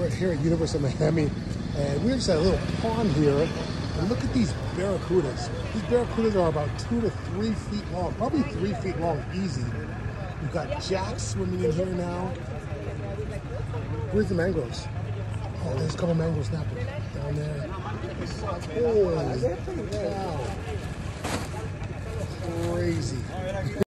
We're here at University of Miami, and we just had a little pond here. And look at these barracudas. These barracudas are about 2 to 3 feet long, probably 3 feet long, easy. We've got jacks swimming in here now. Where's the mangroves? Oh, there's a couple mangrove snappers down there. Holy cow. Crazy.